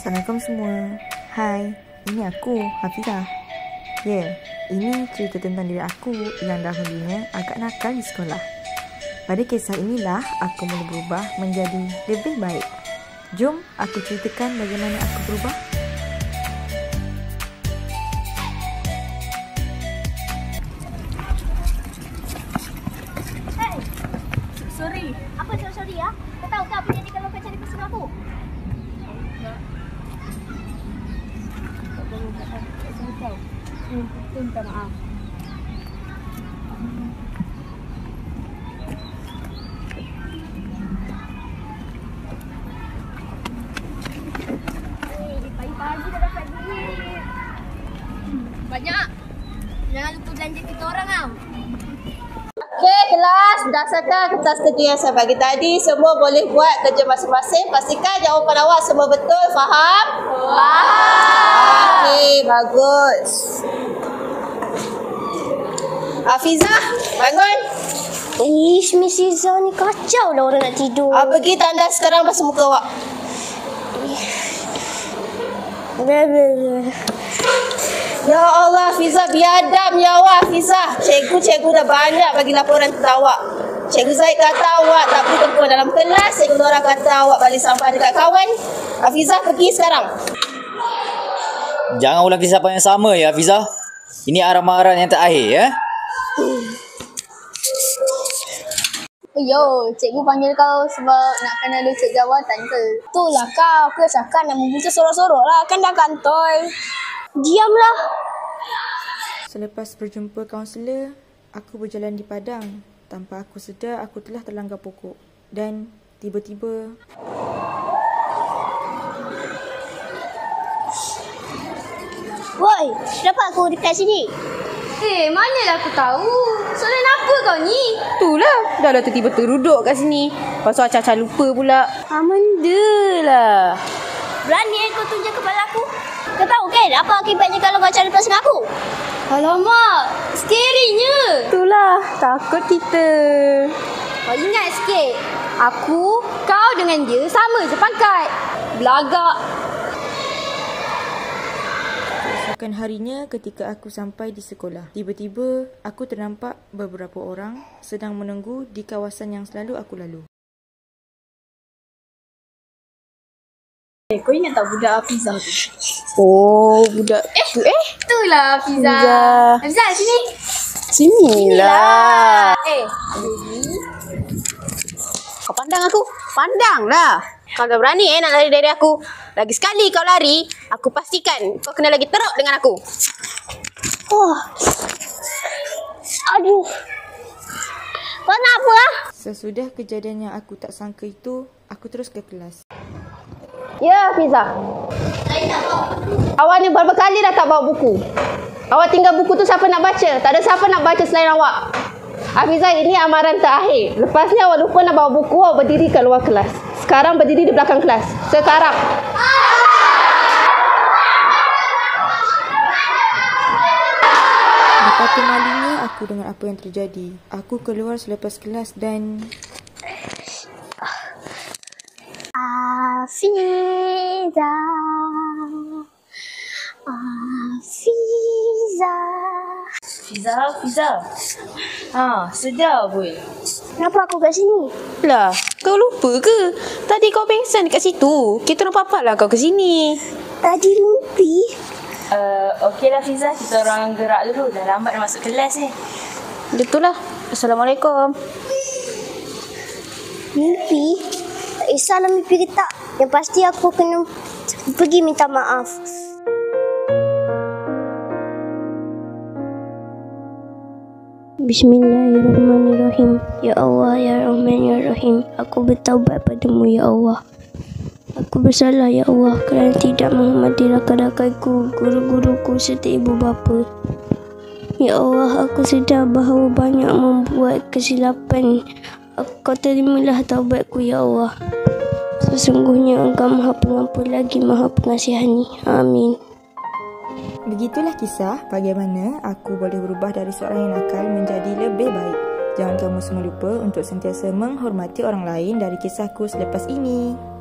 Assalamualaikum semua. Hai, ini aku, Hafizah. Ini cerita tentang diri aku yang dahulunya agak nakal di sekolah. Pada kisah inilah aku mula berubah menjadi lebih baik. Jom aku ceritakan bagaimana aku berubah. Hey, sorry. Apa sorry ya? Kau tahu tak apa jadi kalau kau cari pasal aku? Minta maaf. Pagi-pagi dah dapat duit. Banyak. Jangan lupa belanja kita orang tau. Okey, kelas, berdasarkan kertas kerja yang saya bagi tadi, semua boleh buat kerja masing-masing. Pastikan jawapan awak semua betul, faham? Faham. Okey, bagus. Hafizah, bangun. Miss Izzah ni kacau lah orang nak tidur. Pergi tandas sekarang basuh muka awak. Ya Allah, Hafizah, biadab ya awak, Hafizah. Cikgu dah banyak bagi laporan tentang awak. Cikgu Zaid kata awak tak boleh tempur dalam kelas. Cikgu Nora kata awak balik sampah dekat kawan. Hafizah, pergi sekarang. Jangan ulang kisah yang sama ya, Hafizah. Ini amaran yang terakhir ya. Yo, cikgu panggil kau sebab nak kena lecet jawatan ke? Itulah kau, aku cakap nak membuka sorok-sorok lah, kan dah kantoi. Diamlah. Selepas berjumpa kaunselor, aku berjalan di padang. Tanpa aku sedar, aku telah terlanggar pokok. Dan tiba-tiba... Woi, kenapa aku dekat sini? Manalah aku tahu. Soalan apa kau ni? Itulah, dah tiba-tiba teruduk kat sini. Lepas tu Acah lupa pula. Benda lah. Berani kau tunjuk kepala aku? Kau tahu kan apa akibatnya kalau kau cari pasal aku? Alamak, scary-nya. Itulah, takut kita. Kau ingat sikit. Aku, kau dengan dia sama je pangkat. Belagak. Keesokan harinya ketika aku sampai di sekolah, tiba-tiba aku ternampak beberapa orang sedang menunggu di kawasan yang selalu aku lalu. Kau ingat tak budak Hafizah tu? Oh, budak tu. Itulah Hafizah. Hafizah, sini. Sinilah. Kau pandang aku. Pandanglah. Kau tak berani nak lari dari aku. Lagi sekali kau lari, aku pastikan kau kena lagi teruk dengan aku. Aduh. Kau kenapa lah? Sesudah kejadian yang aku tak sangka itu, aku terus ke kelas. Ya, Hafizah. Awak ni berapa kali dah tak bawa buku? Awak tinggal buku tu siapa nak baca? Tak ada siapa nak baca selain awak. Hafizah, ini amaran terakhir. Lepas ni awak lupa nak bawa buku, awak berdiri kat luar kelas. Sekarang berdiri di belakang kelas. Sekarang. Betapa malunya aku dengan apa yang terjadi. Aku keluar selepas kelas dan... Hafizah. Sedar pun. Kenapa aku kat sini? Lah, kau lupa ke? Tadi kau pengsan dekat situ. Kita orang paparlah kau ke sini. Tadi mimpi. Okeylah Hafizah, kita orang gerak dulu. Dah lambat dah masuk kelas ni. Betul lah. Assalamualaikum. Mimpi? Tak kisahlah mimpi ke tak. Yang pasti aku kena pergi minta maaf. Bismillahirrahmanirrahim. Ya Allah, Ya Rahman, Ya Rahim. Aku bertaubat padamu, Ya Allah. Aku bersalah, Ya Allah, kerana tidak menghormati rakan-rakanku, guru-guruku serta ibu bapa. Ya Allah, aku sedar bahawa banyak membuat kesilapan. Kau terimalah taubatku, Ya Allah. Sesungguhnya Engkau Maha Pengampun lagi Maha Pengasihani. Amin. Begitulah kisah bagaimana aku boleh berubah dari seorang yang nakal menjadi lebih baik. Jangan kamu semua lupa untuk sentiasa menghormati orang lain dari kisahku selepas ini.